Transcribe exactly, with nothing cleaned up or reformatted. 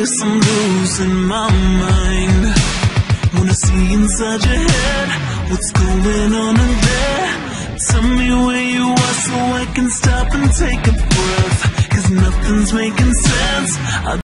guess I'm losing my mind when I see inside your head what's going on in there. Tell me where you are so I can stop and take a breath, 'cause nothing's making sense. I